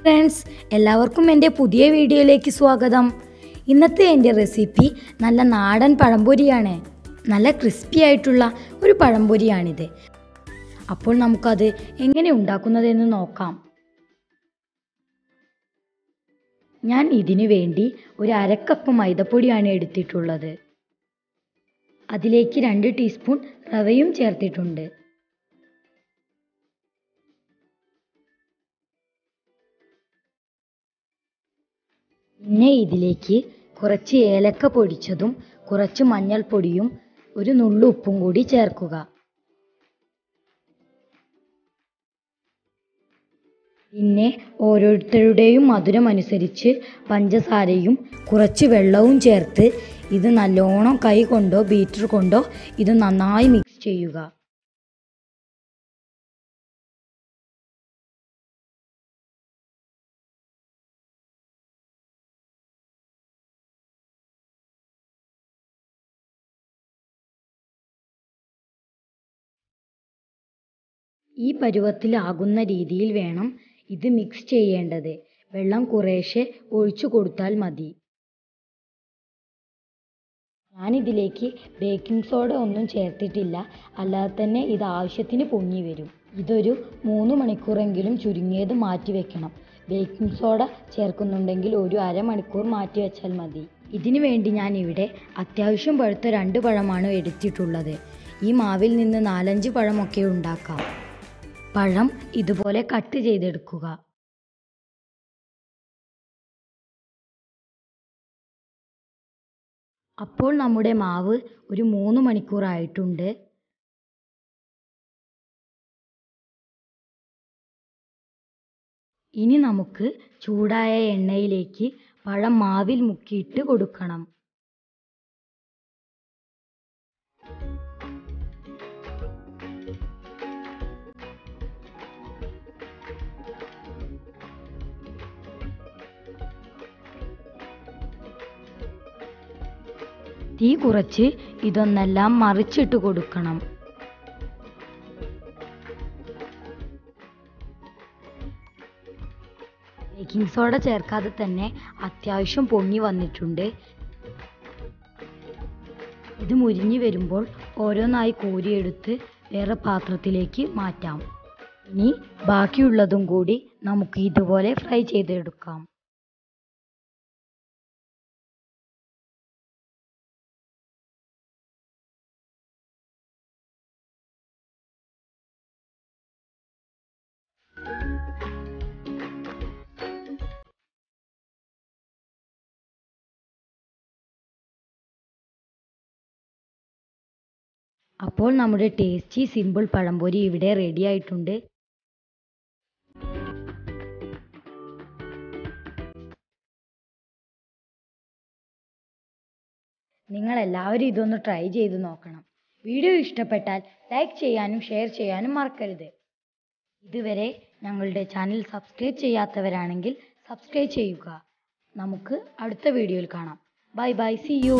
Friends, എല്ലാവർക്കും എൻ്റെ പുതിയ വീഡിയോയിലേക്ക് സ്വാഗതം. ഇന്നത്തെ എൻ്റെ റെസിപ്പി നല്ല നാടൻ പഴംപൊരിയാണ്. നല്ല ക്രിസ്പി ആയിട്ടുള്ള ഒരു പഴംപൊരിയാണിത്. അപ്പോൾ നമുക്കത് എങ്ങനെ ഉണ്ടാക്കുന്നതെന്ന് നോക്കാം. ഞാൻ ഇതിനു വേണ്ടി ഒരു അരക്കപ്പ് മൈദപ്പൊടിയാണ് എടുത്തിട്ടുള്ളത്. അതിലേക്ക് 2 ടീസ്പൂൺ റവയും ചേർത്തിട്ടുണ്ട്. പിന്നെ ഇതിലേക്ക് കുറച്ച് ഏലക്ക പൊടിച്ചതും കുറച്ച് മഞ്ഞൾപ്പൊടിയും ഒരു നുള്ളു ഉപ്പും കൂടി ചേർക്കുക. പിന്നെ ഓരോരുത്തരുടെയും മധുരം അനുസരിച്ച് പഞ്ചസാരയും കുറച്ച് വെള്ളവും ചേർത്ത് ഇത് നല്ലോണം കൈ കൊണ്ടോ ബീറ്റർ കൊണ്ടോ ഇത് നന്നായി മിക്സ് ചെയ്യുക. ഈ പരുവത്തിലാകുന്ന രീതിയിൽ വേണം ഇത് മിക്സ് ചെയ്യേണ്ടത്. വെള്ളം കുറേശ്ശെ ഒഴിച്ചു കൊടുത്താൽ മതി. ഞാനിതിലേക്ക് ബേക്കിംഗ് സോഡ ഒന്നും ചേർത്തിട്ടില്ല, അല്ലാതെ തന്നെ ഇത് ആവശ്യത്തിന് പൊങ്ങി വരും. ഇതൊരു 3 മണിക്കൂറെങ്കിലും ചുരുങ്ങിയത് മാറ്റി വെക്കണം. ബേക്കിംഗ് സോഡ ചേർക്കുന്നുണ്ടെങ്കിൽ ഒരു അരമണിക്കൂർ മാറ്റി വെച്ചാൽ മതി. ഇതിനു വേണ്ടി ഞാൻ ഇവിടെ അത്യാവശ്യം പഴുത്ത 2 പഴമാണ് എടുത്തിട്ടുള്ളത്. ഈ മാവിൽ നിന്ന് 4-5 പഴമൊക്കെ ഉണ്ടാക്കാം. പഴം ഇതുപോലെ കട്ട് ചെയ്തെടുക്കുക. അപ്പോൾ നമ്മുടെ മാവ് ഒരു 3 മണിക്കൂറായിട്ടുണ്ട്. ഇനി നമുക്ക് ചൂടായ എണ്ണയിലേക്ക് പഴം മാവിൽ മുക്കിയിട്ട് കൊടുക്കണം. തീ കുറച്ച് ഇതൊന്നെല്ലാം മറിച്ചിട്ട് കൊടുക്കണം. ബേക്കിംഗ് സോഡ ചേർക്കാതെ തന്നെ അത്യാവശ്യം പൊങ്ങി വന്നിട്ടുണ്ട്. ഇത് മുരിഞ്ഞു വരുമ്പോൾ ഓരോന്നായി കോരിയെടുത്ത് വേറെ പാത്രത്തിലേക്ക് മാറ്റാം. ഇനി ബാക്കിയുള്ളതും കൂടി നമുക്ക് ഇതുപോലെ ഫ്രൈ ചെയ്തെടുക്കാം. അപ്പോൾ നമ്മുടെ ടേസ്റ്റി സിമ്പിൾ പഴംപൊരി ഇവിടെ റെഡി ആയിട്ടുണ്ട്. നിങ്ങൾ എല്ലാവരും ഇതൊന്ന് ട്രൈ ചെയ്ത് നോക്കണം. വീഡിയോ ഇഷ്ടപ്പെട്ടാൽ ലൈക്ക് ചെയ്യാനും ഷെയർ ചെയ്യാനും മറക്കരുത്. ഇതുവരെ ഞങ്ങളുടെ ചാനൽ സബ്സ്ക്രൈബ് ചെയ്യാത്തവരാണെങ്കിൽ സബ്സ്ക്രൈബ് ചെയ്യുക. നമുക്ക് അടുത്ത വീഡിയോയിൽ കാണാം. Bye bye, see U.